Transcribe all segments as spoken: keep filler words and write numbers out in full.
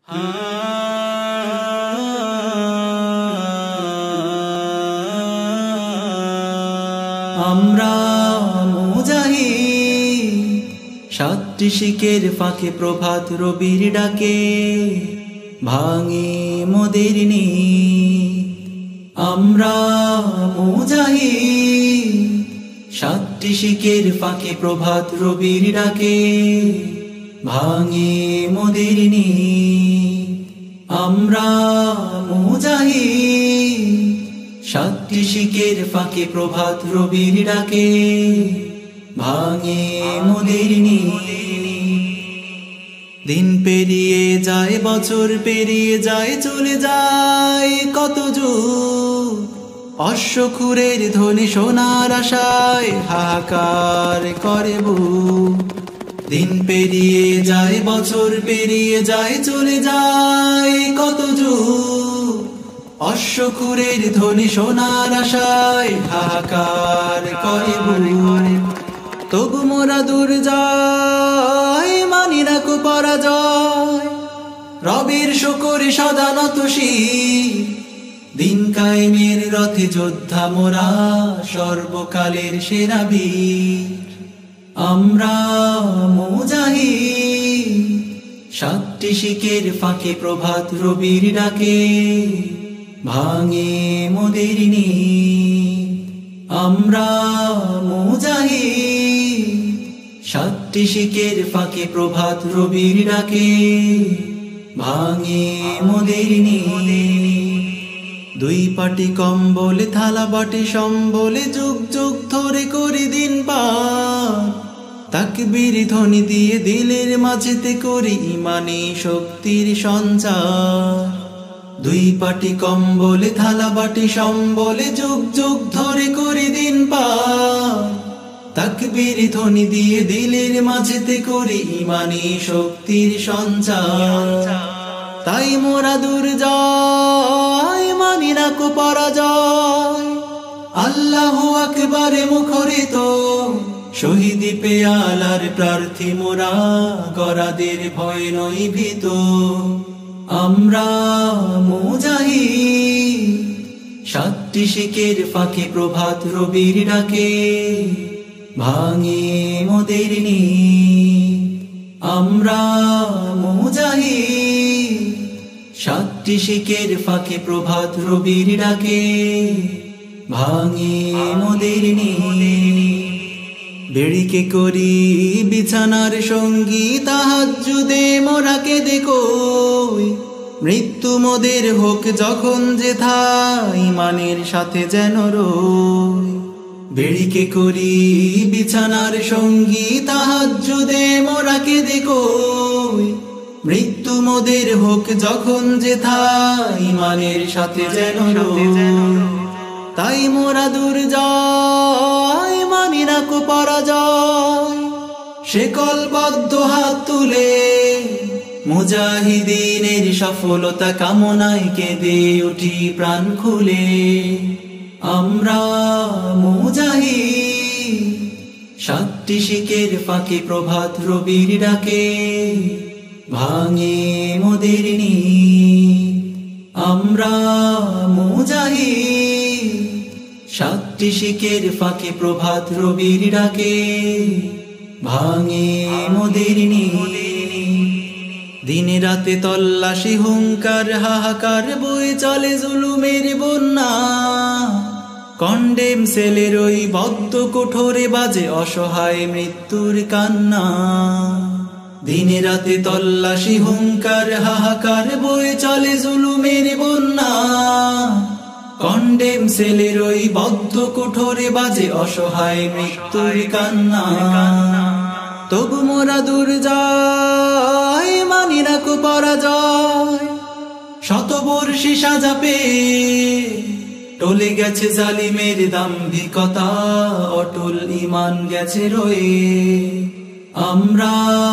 আমরা মুজাহিদ সাতটি শিকের ফাঁকে প্রভাত রবির ডাকে ভাঙে মোদের নীত। আমরা মুজাহিদ সাতটি শিকের ফাঁকে প্রভাত রবির ডাকে ভাঙে মোদের নীত। আমরা মুজাহিদ সাতটি শিকের ফাঁকে প্রভাত রবির ডাকে ভাঙে মোদের নীত। দিন পেরিয়ে যায়, বছর পেরিয়ে যায়, চলে যায় কত যুগ। অশ্বক্ষুরের ধ্বনি শোনার আশায় হাহাকার করে বুক। দিন পেরিয়ে যায়, বছর পেরিয়ে যায়, চলে যায় কত যুগ। অশ্বক্ষুরের ধ্বনি শোনার আশায় হাহাকার করে বুক। তবু মোরা দূর যায়, মানি না কো পরাজয়। রবের শুকরে সদা নত শির, দিন কায়েমের রথে যোদ্ধা মোরা, সর্বকালের সেরা বীর। আমরা মুজাহিদ সাতটি শিকের ফাঁকে প্রভাত রবির ডাকে ভাঙে মোদের নীত। আমরা মুজাহিদ সাতটি শিকের ফাঁকে প্রভাত রবির ডাকে ভাঙে মোদের নীত। দুই পাটি কম্বলে থালা বাটি সম্বলে যুগ যুগ ধরে করি দিন পার। তাকবীর ধ্বনি দিয়ে দিলের মাঝেতে করি ইমানি শক্তির সঞ্চার। দুই পাটি কম্বলে থালা বাটি সম্বলে যুগ যুগ ধরে করি দিন পার। তাকবীর ধ্বনি দিয়ে দিলের মাঝেতে করি ইমানি শক্তির সঞ্চার। তাই মোরা দূর যায়, মানি না কো পরাজয়। আল্লাহু আকবারে মুখরিত শহীদি পেয়ালার প্রার্থী মোরা, গরাদের ভয় নই ভীত। আমরা মুজাহিদ সাতটি শিকের ফাঁকে প্রভাত রবির ডাকে ভাঙে মোদের নীত। আমরা মুজাহিদ সাতটি শিকের ফাঁকে প্রভাত রবির ডাকে ভাঙে মোদের নীত। বেড়িকে করি বিছানার সঙ্গী, তাহাজ্জুদে মোরা কেঁদে কই। মৃত্যু মোদের হোক যখন যেথা, ইমানের সাথে যেন রই। বেড়িকে করি বিছানার সঙ্গী, তাহাজ্জুদে মোরা কেঁদে কই। মৃত্যু মোদের হোক যখন যেথা, ইমানের সাথে যেন রই। তাই মোরা দূর যায়, মানি না কো পরাজয়। শেকলবদ্ধ হাত তুলে মুজাহিদিনের সফলতা কামনায় কেঁদে উঠি প্রাণ খুলে। আমরা মুজাহিদ সাতটি শিকের ফাঁকে প্রভাত রবির ডাকে ভাঙে মোদের নীত। আমরা মুজাহিদ সাতটি শিকের ফাঁকে প্রভাত রবির ডাকে ভাঙে মোদের নীত। দিনে রাতে তল্লাশি হুঙ্কার হাহাকার, বয়ে চলে জুলুমের বন্যা। কন্ডেম সেলের ওই বদ্ধ কোঠরে বাজে অসহায় মৃত্যুর কান্না। দিনে রাতে তল্লাশি হুঙ্কার হাহাকার, বয়ে চলে জুলুমের বন্যা। কন্ডেম সেলের ওই বদ্ধ কোঠরে বাজে অসহায় মৃত্যুর কান্না। তবু মোরা দূর যায়, মানি না কো পরাজয়। শতবর্ষী সাজা পেয়ে টলে গেছে জালিমের দাম্ভিকতা, অটল ঈমান গেছে রয়ে। আমরা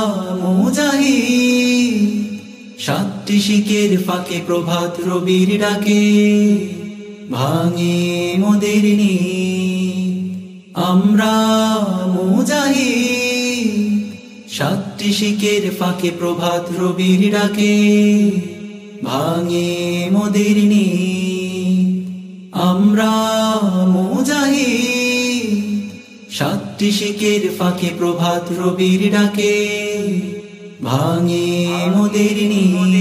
মুজাহিদ সাতটি শিকের ফাঁকে প্রভাত রবির ডাকে ভাঙে মোদের নীত। আমরা মুজাহিদ সাতটি শিকের ফাঁকে প্রভাত রবির ডাকে ভাঙে মোদের নীত। আমরা মুজাহিদ সাতটি শিকের ফাঁকে প্রভাত রবির ডাকে ভাঙে মোদের নীত।